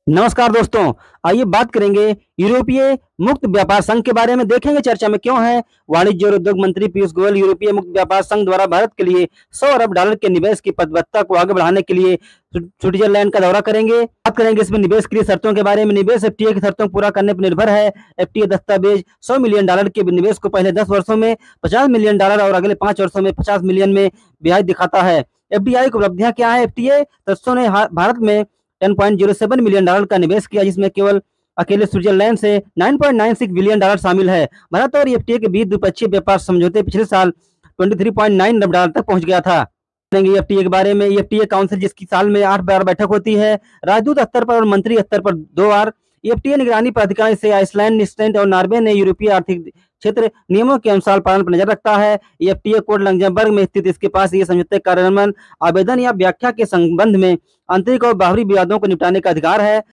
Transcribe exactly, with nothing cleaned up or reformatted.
नमस्कार दोस्तों, आइए बात करेंगे यूरोपीय मुक्त व्यापार संघ के बारे में। देखेंगे चर्चा में क्यों है। वाणिज्य और उद्योग मंत्री पीयूष गोयल यूरोपीय मुक्त व्यापार संघ द्वारा भारत के लिए सौ अरब डॉलर के निवेश की प्रतिबद्धता को आगे बढ़ाने के लिए स्विट्जरलैंड का दौरा करेंगे। बात करेंगे इसमें निवेश के लिए शर्तों के बारे में। निवेश एफटीए की शर्तों को पूरा करने पर निर्भर है। एफटीए दस्तावेज सौ मिलियन डॉलर के निवेश को पहले दस वर्षों में पचास मिलियन डॉलर और अगले पांच वर्षों में पचास मिलियन में ब्याज दिखाता है। एफडीआई की उपलब्धियां क्या है। एफटीए सदस्यों ने भारत में दस पॉइंट शून्य सात मिलियन डॉलर का निवेश किया, जिसमें केवल अकेले स्विट्जरलैंड से नौ पॉइंट नौ छह बिलियन डॉलर शामिल है। भारत और एफटीए के बीच द्विपक्षीय व्यापार समझौते पिछले साल तेईस पॉइंट नौ अरब डॉलर तक पहुंच गया था। एफटीए के बारे में। एफटीए काउंसिल जिसकी साल में आठ बार बैठक होती है, राजदूत स्तर पर और मंत्री स्तर पर दो बार। एफटीए निगरानी प्राधिकरण से आइसलैंड, न्यूजीलैंड और नॉर्वे ने यूरोपीय आर्थिक क्षेत्र नियमों के अनुसार पालन पर नजर रखता है। एफटीए कोड लक्जमबर्ग में स्थित इसके पास ये समझौते कार्यान्वयन, आवेदन या व्याख्या के संबंध में आंतरिक और बाहरी विवादों को निपटाने का अधिकार है।